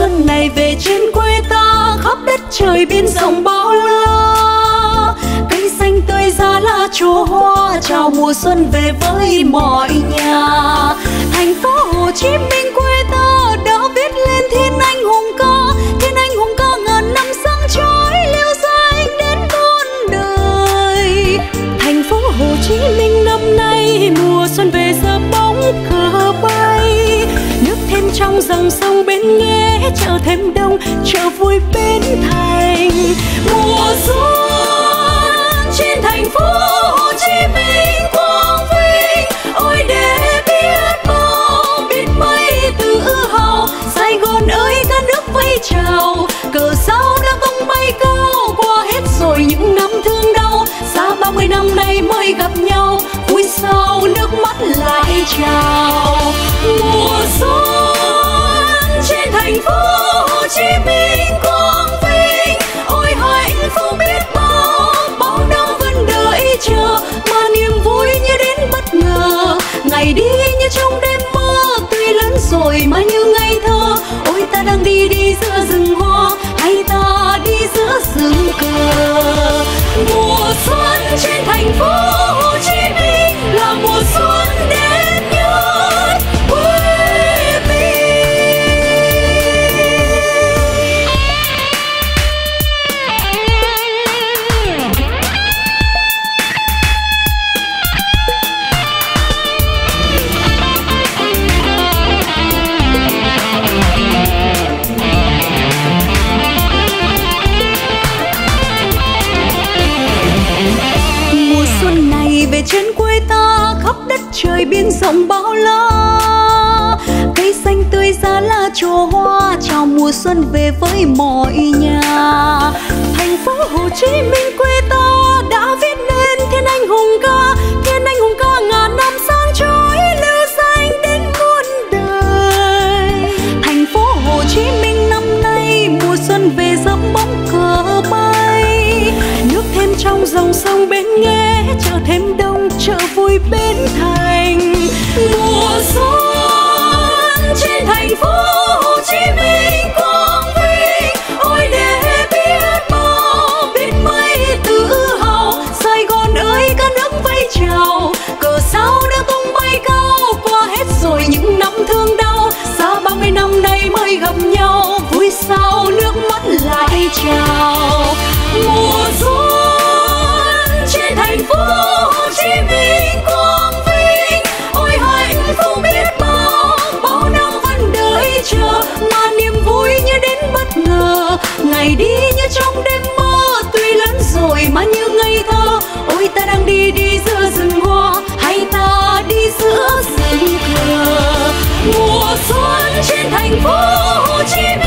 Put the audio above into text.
xuân này về trên quê ta, khắp đất trời biên rộng bao la. Cây xanh tươi giá lá trổ hoa, chào mùa xuân về với mọi nhà. Thành phố Hồ Chí Minh quê ta đã viết lên thiên anh hùng ca, thiên anh hùng ca ngàn năm sáng chói lưu danh đến muôn đời. Thành phố Hồ Chí Minh năm nay mùa xuân về giờ bóng cờ bay, nước thêm trong dòng sông bên Nghe, chợ thêm đông chợ vui Bến Thành. Mùa xuân trên thành phố Hồ Chí Minh quang vinh, ôi để biết bao biết mấy tự hào. Sài Gòn ơi cả nước vẫy chào, cờ sao đã tung bay cao. Qua hết rồi những năm thương đau, xa 30 năm nay mới gặp nhau, vui sao nước mắt lại trào. Mùa xuân trên thành phố Hồ Chí Minh quang vinh, ôi hạnh phúc biết bao năm vẫn đợi chờ, mà niềm vui như đến bất ngờ. Ngày đi như trong đêm mơ, tuy lớn rồi mà như ngây thơ. Ôi ta đang đi đi giữa rừng hoa, hay ta đi giữa rừng cờ. Mùa xuân trên thành phố Hồ Chí Minh là mùa xuân đẹp nhất quê mình. Mùa xuân này về trên quê ta, khắp đất trời biên rộng bao la. Cây xanh tươi giá lá trổ hoa, chào mùa xuân về với mọi nhà. Thành phố Hồ Chí Minh quê ta đã viết nên thiên anh hùng ca, thiên anh hùng ca ngàn năm sáng chói lưu danh đến muôn đời. Thành phố Hồ Chí Minh năm nay mùa xuân về dẫm bóng cờ bay, nước thêm trong dòng sông bên Nghe, chợ thêm đông chợ vui Bến Thành. Mùa xuân trên thành phố Hồ Chí Minh quang vinh, ôi để biết bao biết mấy tự hào. Sài Gòn ơi cả nước vẫy chào, cờ sao đã tung bay cao. Qua hết rồi những năm thương đau, xa 30 năm nay mới gặp nhau, vui sao nước mắt lại trào. Mùa xuân trên thành phố Hồ Chí Minh quang vinh, ôi hạnh phúc biết bao năm vẫn đợi chờ, mà niềm vui như đến bất ngờ. Ngày đi như trong đêm mơ, tuy lớn rồi mà như ngây thơ. Ôi ta đang đi đi giữa rừng hoa, hay ta đi giữa rừng cờ. Mùa xuân trên thành phố Hồ Chí Minh